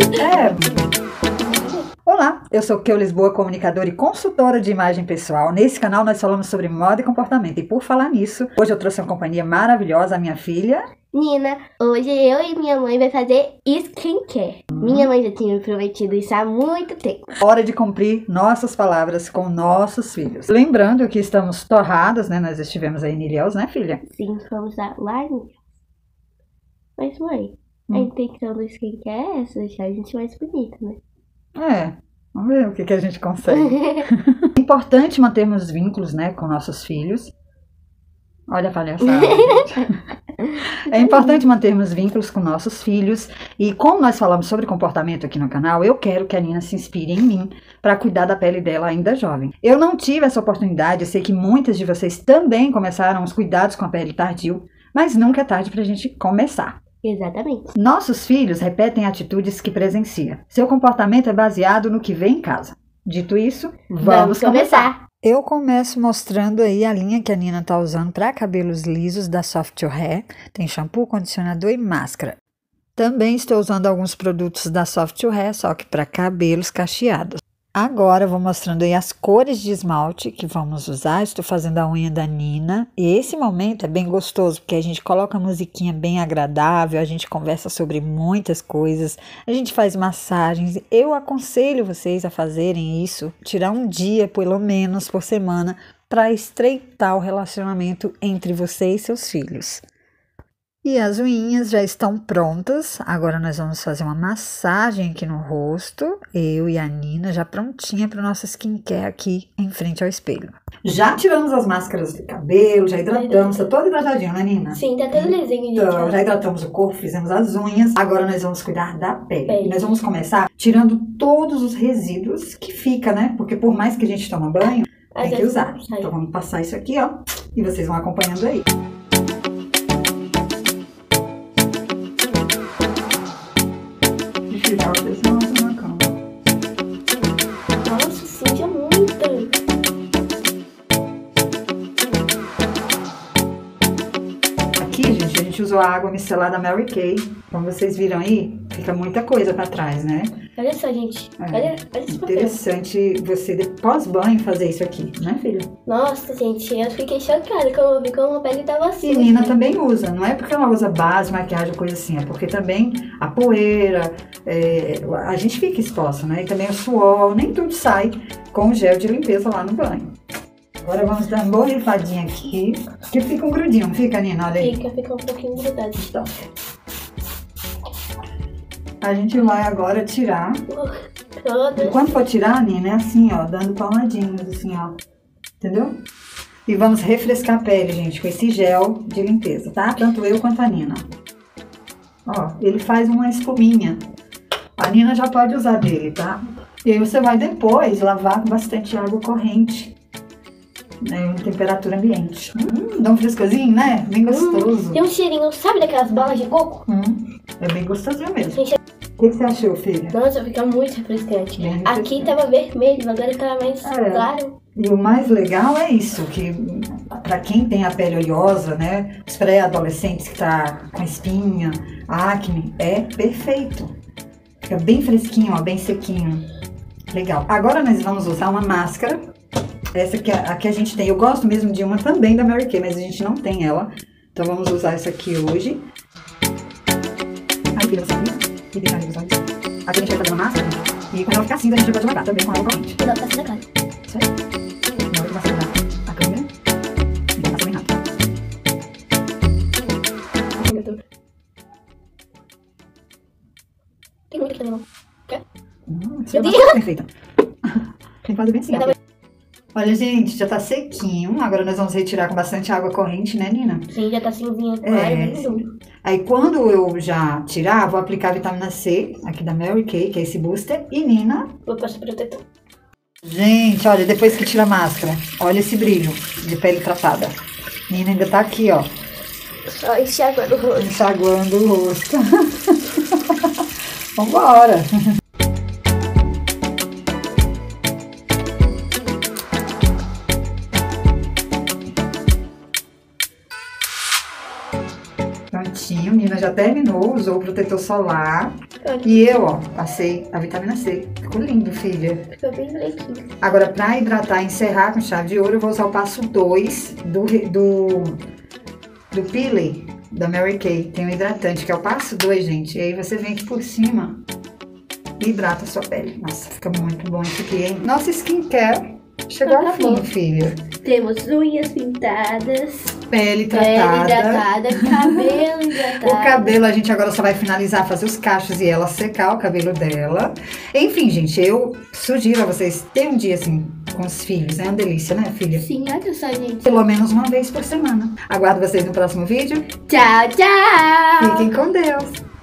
Olá, eu sou Keu Lisboa, comunicadora e consultora de imagem pessoal. Nesse canal nós falamos sobre moda e comportamento. E por falar nisso, hoje eu trouxe uma companhia maravilhosa, a minha filha Nina. Hoje eu e minha mãe vai fazer skincare. Minha mãe já tinha me prometido isso há muito tempo. Hora de cumprir nossas palavras com nossos filhos. Lembrando que estamos torradas, né? Nós estivemos aí em Ilhéus, né, filha? Sim, vamos lá em Ilhéus. Mas mãe, a intenção do skincare é essa, deixar a gente mais bonita, né? Vamos ver o que a gente consegue. É importante mantermos vínculos, né, com nossos filhos. Olha a palhaçada, gente. É importante mantermos vínculos com nossos filhos. E como nós falamos sobre comportamento aqui no canal, eu quero que a Nina se inspire em mim para cuidar da pele dela ainda jovem. Eu não tive essa oportunidade, eu sei que muitas de vocês também começaram os cuidados com a pele tardio, mas nunca é tarde para a gente começar. Exatamente. Nossos filhos repetem atitudes que presencia. Seu comportamento é baseado no que vê em casa. Dito isso, vamos começar. Eu começo mostrando aí a linha que a Nina tá usando para cabelos lisos da Soft Hair. Tem shampoo, condicionador e máscara. Também estou usando alguns produtos da Soft Hair, só que para cabelos cacheados. Agora eu vou mostrando aí as cores de esmalte que vamos usar. Estou fazendo a unha da Nina. E esse momento é bem gostoso, porque a gente coloca a musiquinha bem agradável, a gente conversa sobre muitas coisas, a gente faz massagens. Eu aconselho vocês a fazerem isso, tirar um dia, pelo menos, por semana, para estreitar o relacionamento entre você e seus filhos. E as unhas já estão prontas, agora nós vamos fazer uma massagem aqui no rosto, eu e a Nina já prontinha para o nosso skincare aqui em frente ao espelho. Já tiramos as máscaras do cabelo, já hidratamos, tá todo hidratadinho, né, Nina? Sim, tá tudo lisinho. Então, já hidratamos o corpo, fizemos as unhas, agora nós vamos cuidar da pele. E nós vamos começar tirando todos os resíduos que fica, né? Porque por mais que a gente toma banho, tem que usar. Então vamos passar isso aqui, ó, e vocês vão acompanhando aí. Nossa, suja muito. Aqui, gente, a gente usou a água micelada Mary Kay. Como vocês viram aí, fica muita coisa pra trás, né? Olha só, gente. Olha esse papel. Interessante você, pós-banho, fazer isso aqui, né, filha? Nossa, gente, eu fiquei chocada quando eu vi como a pele tava assim. E Nina também usa. Não é porque ela usa base, maquiagem, coisa assim. É porque também a poeira, a gente fica exposta, né? E também o suor, nem tudo sai com o gel de limpeza lá no banho. Agora vamos dar uma borrifadinha aqui, que fica um grudinho, não fica, Nina? Olha aí. Fica um pouquinho grudado. Então, a gente vai agora tirar. E quando for tirar, Nina, é assim, ó, dando palmadinhas, assim, ó. Entendeu? E vamos refrescar a pele, gente, com esse gel de limpeza, tá? Tanto eu quanto a Nina. Ó, ele faz uma espuminha. A Nina já pode usar dele, tá? E aí você vai depois lavar com bastante água corrente, né, em temperatura ambiente. Dá um frescozinho, né? Bem gostoso. Tem um cheirinho, sabe daquelas balas de coco? É bem gostosinho mesmo. O que você achou, filha? Nossa, fica muito refrescante. Aqui tava vermelho, agora tá mais claro. E o mais legal é isso, que pra quem tem a pele oleosa, né, os pré-adolescentes que tá com espinha, acne, é perfeito. Fica bem fresquinho, ó, bem sequinho. Legal. Agora nós vamos usar uma máscara. Essa aqui a gente tem. Eu gosto mesmo de uma também da Mary Kay, mas a gente não tem ela. Então vamos usar essa aqui hoje. Aí vira assim, e deixar ali os olhos. Aqui a gente vai fazer uma máscara. E quando ela ficar cinza, a gente pode jogar também com água corrente. E dá pra passar na cara. Isso aí. Na hora de você virar a câmera, e vai passar bem rápido. Tem muito aqui também, não. Quer? Meu Deus! Perfeita. Tem que fazer bem assim, ó. Olha, gente, já tá sequinho. Agora nós vamos retirar com bastante água corrente, né, Nina? Sim, já tá cinzinha, claro, bem duro. Aí quando eu já tirar, vou aplicar a vitamina C, aqui da Mary Kay, que é esse booster. E Nina... Vou passar protetor. Gente, olha, depois que tira a máscara, olha esse brilho de pele tratada. Nina ainda tá aqui, ó. Só enxaguando o rosto. Enxaguando o rosto. Vambora! Prontinho, Nina já terminou, usou o protetor solar. E eu, ó, passei a vitamina C. Ficou lindo, filha. Ficou bem branquinho. Agora, pra hidratar e encerrar com chave de ouro, eu vou usar o passo 2 do Peely, da Mary Kay. Tem um hidratante, que é o passo 2, gente. E aí você vem aqui por cima e hidrata a sua pele. Nossa, fica muito bom isso aqui, hein? Nossa skincare chegou ao fim, filha. Temos unhas pintadas. Pele hidratada, cabelo hidratado. O cabelo a gente agora só vai finalizar, fazer os cachos e ela secar o cabelo dela. Enfim, gente, eu sugiro a vocês terem um dia assim com os filhos. É uma delícia, né, filha? Sim, olha só, gente. Pelo menos uma vez por semana. Aguardo vocês no próximo vídeo. Tchau, tchau! Fiquem com Deus!